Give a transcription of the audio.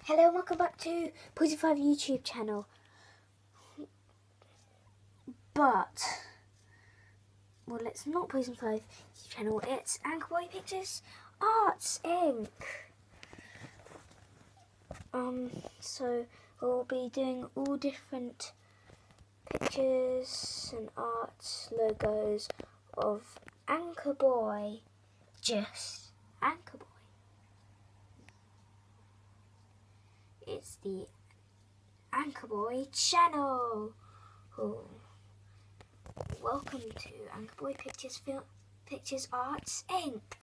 Hello and welcome back to Poison5 YouTube channel. But, well, it's not Poison5 YouTube channel, it's Anchorboy Pictures Arts Inc. So we'll be doing all different pictures and arts, logos of Anchorboy. Just Anchorboy. It's the Anchorboy channel. Oh. Welcome to Anchorboy Pictures Arts Inc.